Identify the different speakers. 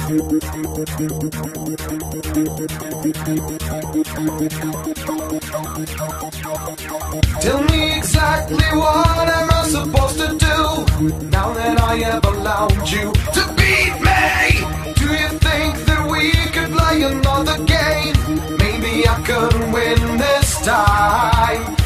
Speaker 1: Tell me exactly what am I supposed to do now that I have allowed you to beat me? Do you think that we could play another game? Maybe I could win this time.